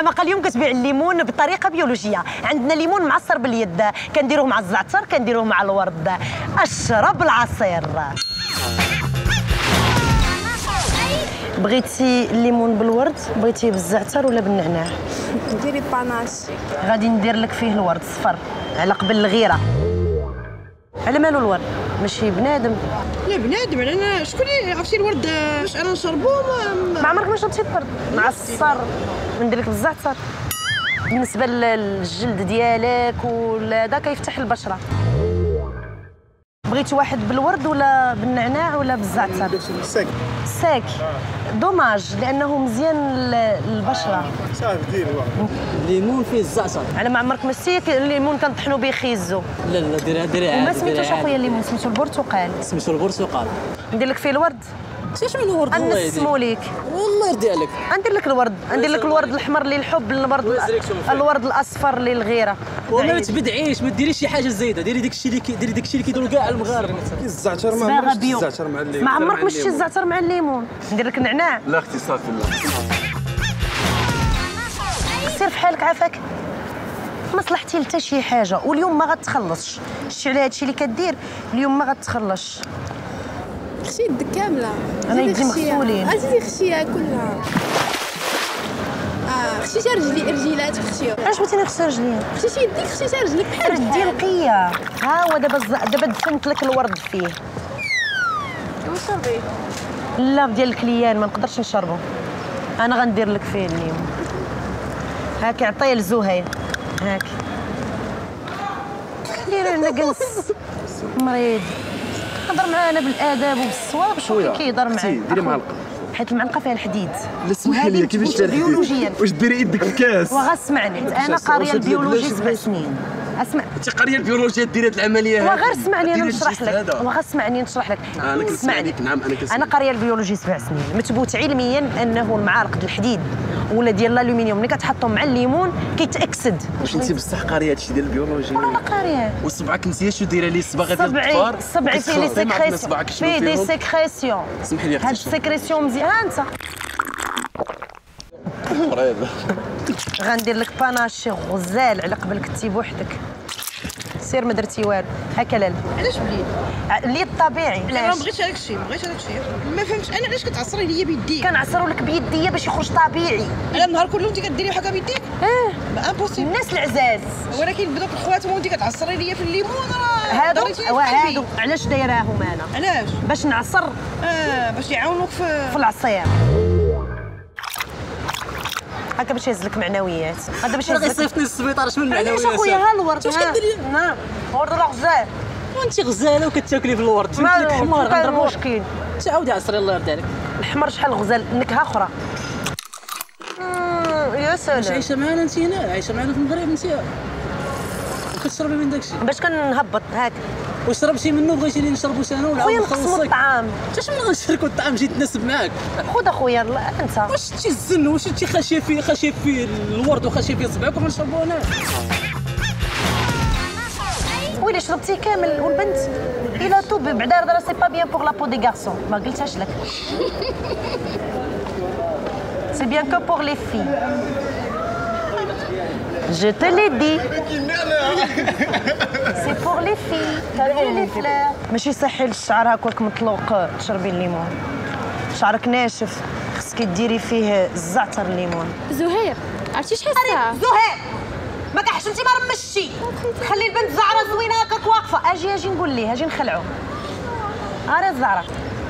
الحماقه اليوم كتبيع الليمون بطريقه بيولوجيه. عندنا ليمون معصر باليد، كنديروه مع الزعتر، كنديروه مع الورد. اشرب العصير. بغيتي الليمون بالورد، بغيتيه بالزعتر ولا بالنعناع؟ ديري باناش. غادي ندير لك فيه الورد الصفر على قبل الغيره. على مالو الورد؟ ماشي بنادم. لا بنادم، انا شكون اللي عرفتي الورد باش انا نشربو؟ ما عمرك ما شربتي الورد معصر. ندير لك بالزعتر. بالنسبه للجلد ديالك وهذا كيفتح البشره. بغيتي واحد بالورد ولا بالنعناع ولا بالزعتر؟ ساك. دوماج لانه مزيان للبشره. صافي ديري واحد. الليمون فيه الزعتر. على ما عمرك مسيك الليمون كنطحنوا به خيزو. لا لا ديري عادي. وما سميتوش اخويا الليمون، سميتو البرتقال. سميتو البرتقال. ندير لك فيه الورد. شاش من الورد والله نسمو ليك. والله يرضي عليك. ندير لك الورد، ندير لك الورد الاحمر للحب، الورد الاصفر للغيره. وما تبدعيش، ما ديريش شي حاجه زايده، ديري داك الشيء اللي كيديروا كاع المغاربه. الزعتر ما عمرش الزعتر مع الليمون. ما عمرك ما شتي الزعتر مع الليمون. ندير لك النعناع. لا اختي صافي لا. سير في حالك عافاك. ما صلحتي لتا شي حاجه واليوم ما غتخلصش. شتي على هادشي اللي كدير اليوم ما غتخلصش. خشي يدك كامله. انا يدي مغسولين. زيدي خشيها كلها. خشيتي رجيلاتك خشيهم. علاش بغيتي نغسل رجليا؟ خشيتي يديك خشيتي رجلك بحال ردي نقيه. ها هو دابا دفنت لك الورد فيه. وشربيه. لا ديال الكليان ما نقدرش نشربه. انا غندير لك فيه الليمون. هاكي عطيه لزهير. هاكي ديري لنا جنس مريض. هضر معانا بالاداب وبالصواب. شوفي كيهضر معايا. ديري معلقه. حيت المعنقه فيها الحديد. لا سمحي لي كيفاش فيها الحديد؟ بيولوجيا. واش ديري يدك في كاس؟ وغاسمعني انا قاريه البيولوجي 7 سنين. اسمع انت قاريه البيولوجيا ديري هاد العمليه هذه. وغير سمعني انا نشرح لك. وغاسمعني نشرح لك. انا كنسمع عليك. نعم انا كنسمع. انا قاريه البيولوجي 7 سنين. مثبوت علميا انه المعالق د الحديد ولا ديال الالومنيوم ملي كتحطهم مع الليمون كيتاكسد. واش انت بصح قاريه هادشي ديال البيولوجي؟ انا قاريه. وصبعك نسيه شو دايره ليه الصباغه ديال الطفار؟ صبعي فيه لي سيكريسيون. فيه دي سيكريسيون. اسمحي لي هاد السيكريسيون مزيان. ها انت مريض. غندير لك باناشي غزال على قبل كنتي بوحدك. سير ما درتي والو. هكا لالا. علاش بليد؟ اللي الطبيعي. لا ما بغيتش هذاك الشيء، ما بغيتش هذاك الشيء. ما فهمتش انا علاش كتعصري ليا بيديك؟ كنعصرو لك بيديا باش يخرج طبيعي. انا النهار كله انت كديري حاجه بيديك؟ امبوسيبل. الناس العزاز ولكن بدوك الخواتم وانت كتعصري ليا في الليمون راه هادو علاش دايراهم انا؟ علاش؟ باش نعصر. باش يعاونوك في العصير. هكا باش يهز لك معنويات. هذا باش يهز لك. غيصيفطني للسبيطار. اش من معنويات؟ علاش اخويا ها الورد. واش كديري؟ نعم ورد راه غزال. وانت غزاله وكتاكلي في الورد. فهمت لك حمار غنضربو. مشكل. تعاودي عصري الله يرضي عليك. الحمر شحال غزال نكهه اخرى. يا سلام. واش عايشه معنا انت هنا؟ عايشه معنا في المغرب انت؟ وكتشربي من داكشي باش كنهبط هاك. واش شربتي منه بغيتي لي نشربو انا ولا خويا نقسموا الطعام. حتى من غنشركوا الطعام جيت ناسب معاك. خذ اخويا انت. واش شتي الزن واش شتي خاشيه فيه الورد وخاشيه فيه صبعك وغنشربو انا. ويلي شربتي كامل والبنت الى توب بعدا راه سي با بيان بوغ لا بو دي غارسون. ما قلتهاش لك. سي بيان كو بوغ لي في. Je te l'ai dit. C'est pour les filles. T'as vu les fleurs. ماشي صحي للشعر هكاك مطلوق تشربي الليمون. شعرك ناشف خصك ديري فيه الزعتر الليمون. زهير عرفتي شحال الساعه؟ زهير ما كحشمتي ما رمشتي. خلي البنت زعره زوينه هكاك واقفه. اجي نقول ليه اجي نخلعو. ها الزعره.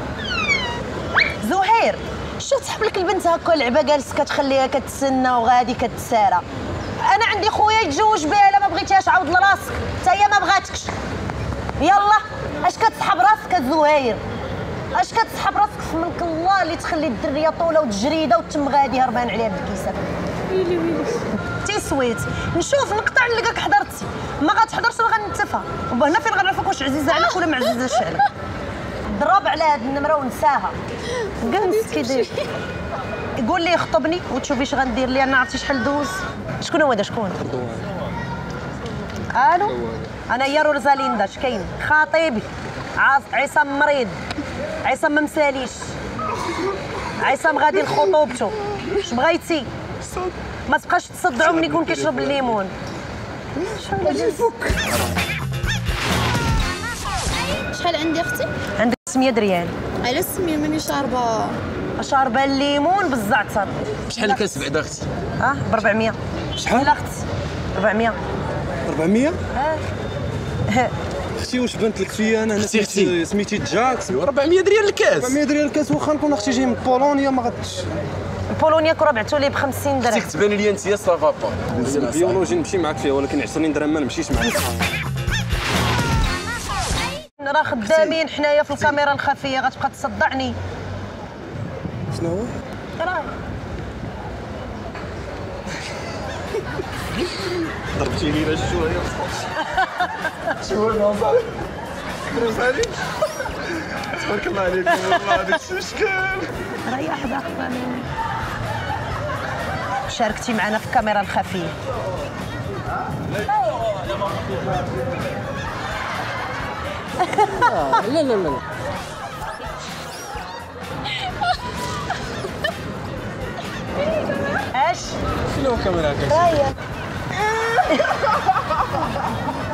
زهير شو تسحب لك البنت هكا لعبه جالسه كتخليها كتسنى وغادي كتسارى. انا عندي خويا يتزوج بها. الا ما بغيتيهاش عاود لراسك. حتى هي ما بغاتكش. يلا اش كتسحب راسك الزهير؟ اش كتسحب راسك في ملك الله اللي تخلي الدريه طوله وتجريده وتم غادي هربان عليها بالكيسه. ويلي تيسويت نشوف نقطع نلقاك حضرتي. ما غتحضرش غنتفى. وهنا فين غنعرفك واش عزيزه عليك ولا ما عزيزاش عليك. ضرب على هاد النمره ونساها. جنس كيدير. يقول لي خطبني وتشوفي اش غندير لي. انا عرفتي شحال دوز. شكون هو هذا؟ شكون؟ الو انا هي روزاليندا. اش كاين؟ خطيبي عصام مريض. عصام ما مساليش. عصام غادي لخطوبته. اش بغيتي؟ ما تبقاش تصدعوا ملي يكون كيشرب الليمون. شحال عندي اختي؟ عندك 500 ريال. على السميه ماني شاربه. شاربه الليمون بالزعتر. شحال كاس بعدا اختي؟ ب 400. شحال؟ لا اختي 400. 400 اختي واش بانت لك فيا انا اختي. سميتي جاك 400 ريال الكاس. 400 ريال الكاس واخا نكون اختي جاي من بولونيا ما غادش بولونيا كرة بعتوا لي ب 50 درهم. اختي تبان لي انت يا سافا با. البيولوجي نمشي معاك فيها ولكن 20 درهم ما نمشيش معاك. راه خدامين حنايا في الكاميرا الخفيه غتبقى تصدعني. شنو هو؟ راه ضربتيني لا شويه شويه نوصل روسالي تبارك الله عليكم والله هذا الشكل. ريح داخل. شاركتي معنا في الكاميرا الخفيه. لا لا لا اش شنو كاميرا هكا؟ رايك